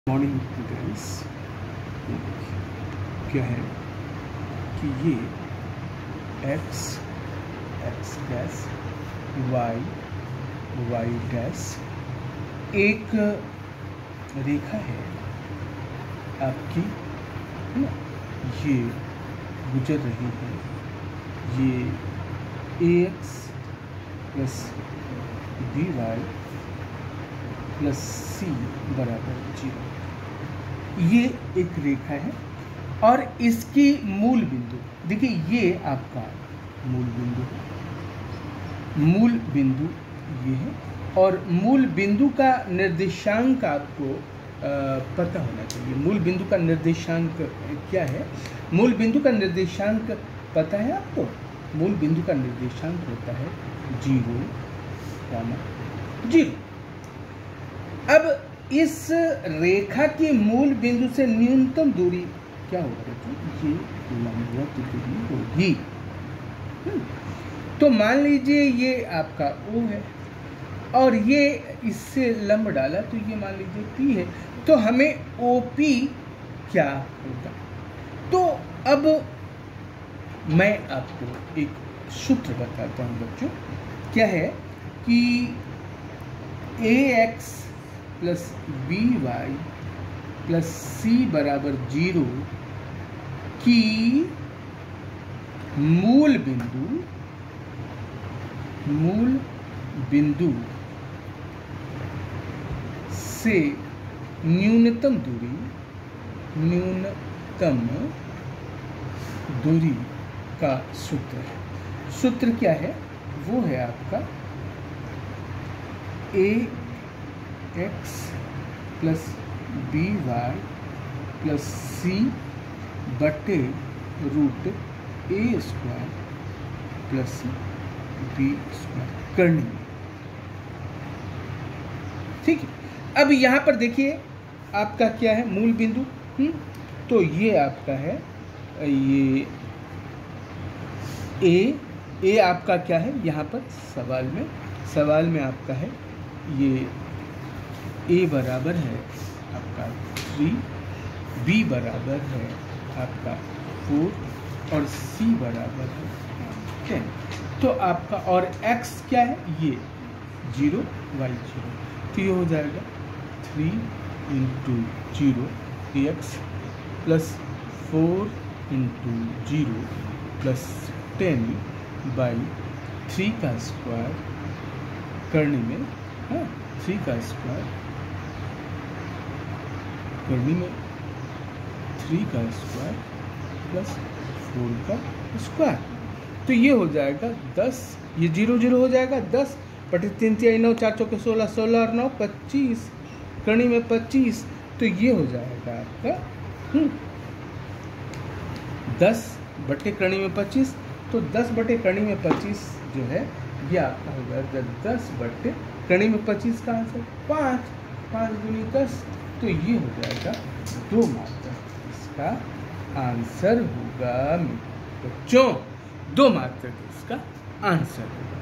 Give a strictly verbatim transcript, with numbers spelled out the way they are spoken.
Morning guys, क्या है कि ये x x dash y y dash एक रेखा है आपकी, है ना। ये गुजर रही है, ये ax plus B Y plus C बराबर जीरो, ये एक रेखा है। और इसकी मूल बिंदु देखिए, ये आपका मूल बिंदु है, मूल बिंदु ये है। और मूल बिंदु का निर्देशांक आपको पता होना चाहिए। मूल बिंदु का निर्देशांक क्या है? मूल बिंदु का निर्देशांक पता है आपको? मूल बिंदु का निर्देशांक होता है जीरो कॉमा जीरो। अब इस रेखा के मूल बिंदु से न्यूनतम दूरी क्या होगा? तो ये लंबवत दूरी होगी। तो मान लीजिए ये आपका O है और ये इससे लंब डाला तो ये मान लीजिए P है। तो हमें O P क्या होगा? तो अब मैं आपको एक सूत्र बताता हूँ बच्चों। क्या है कि ax plus B Y plus C बराबर जीरो की मूल बिंदु मूल बिंदु से न्यूनतम दूरी न्यूनतम दूरी का सूत्र है। सूत्र क्या है? वो है आपका A X plus B Y plus C बटे root A square plus B square करनी है। ठीक है। अब यहाँ पर देखिए आपका क्या है? मूल बिंदु। हम्म तो ये आपका है, ये ए ए आपका क्या है? यहाँ पर सवाल में सवाल में आपका है ये ए बराबर है आपका थ्री, बी बराबर है आपका फोर और सी बराबर है टेन। तो आपका और एक्स क्या है? ये जीरो वाई जीरो। तो ये हो जाएगा three into zero X plus four into zero plus ten by three का स्क्वायर करने में, हाँ थ्री का स्क्वायर करने में थ्री का स्क्वायर प्लस फोर का स्क्वायर। तो ये हो जाएगा दस, ये जीरो जीरो हो जाएगा दस बटे तीन तीन नौ, चार चौके सोलह, सोलह और नौ पच्चीस, करनी में पच्चीस। तो ये हो जाएगा आपका हम्म दस बटे करनी में पच्चीस। तो दस बटे करनी में पच्चीस जो है ये आपका हो जाएगा दस बटे करनी में पच्चीस का आंसर पाँच, पाँच दूनी दस। तो ये हो जाएगा दो मात्रा, इसका आंसर होगा बच्चों दो मात्रा, इसका आंसर होगा।